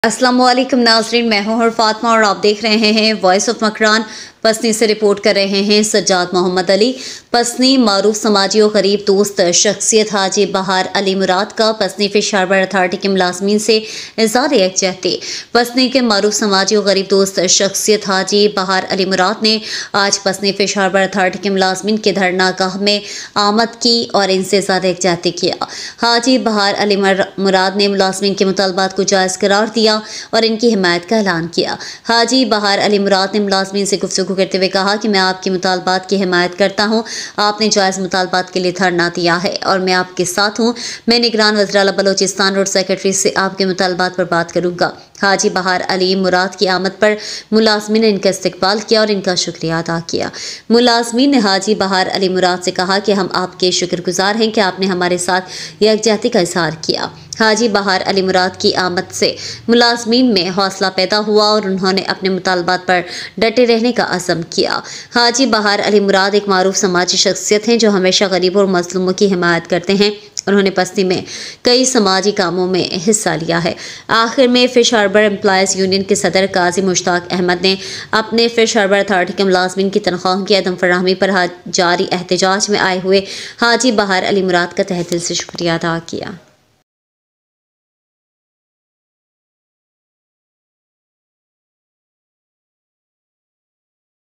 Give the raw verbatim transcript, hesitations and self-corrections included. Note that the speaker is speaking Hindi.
अस्सलाम वालेकुम नाज़रीन, मैं हूं हर फातिमा और आप देख रहे हैं वॉइस ऑफ मकरान। पसनी से रिपोर्ट कर रहे हैं सज्जाद मोहम्मद अली। पसनी मारूफ समाजी और गरीब दोस्त शख्सियत हाजी बहार अली मुराद का पसनी फिश हार्बर अथॉरिटी के मुलाजमीन से इज़हार यकजहती। पसनी के मारूफ समाजी और गरीब दोस्त शख्सियत हाजी बहार अली मुराद ने आज पसनी फिश हार्बर अथॉरिटी के मुलाजमीन के धरनागाह में आमद की और इनसे इज़हार यकजहती किया। हाजी बहार अली मुराद ने मुलाजमीन के मुतालबात को जायज़ करार दिया और इनकी हिमायत का ऐलान किया। हाजी बहार अली मुराद ने मुलाजमीन से गुफ्तगू करते हुए कहा कि मैं आपके मुतालबात की हिमायत करता हूँ। आपने जायज़ मुतालबात के लिए धरना दिया है और मैं आपके साथ हूँ। मैं निगरान वज़ीर आला बलोचिस्तान और सेक्रेटरी से आपके मुतालबात पर बात करूँगा। हाजी बहार अली मुराद की आमद पर मुलाजमीन ने इनका इस्तकबाल किया और इनका शुक्रिया अदा किया। मुलाजमीन ने हाजी बहार अली मुराद से कहा कि हम आपके शुक्रगुजार हैं कि आपने हमारे साथ यकजहती का इज़हार किया। हाजी बहार अली मुराद की आमद से मुलाजमीन में हौसला पैदा हुआ और उन्होंने अपने मुतालबात पर डटे रहने का अज़म किया। हाजी बहार अली मुराद एक मारूफ समाजी शख्सियत हैं जो हमेशा गरीबों और मजलूमों की हिमायत करते हैं। उन्होंने पसनी में कई समाजी कामों में हिस्सा लिया है। आखिर में फिश हार्बर एम्प्लॉयज़ यूनियन के सदर काजी मुश्ताक अहमद ने अपने फिश हार्बर अथॉरिटी के मुलाजमीन की तनख्वाह की अदम फराहमी पर जारी एहतजाज में आए हुए हाजी बहार अली मुराद का तहे दिल से शुक्रिया अदा किया।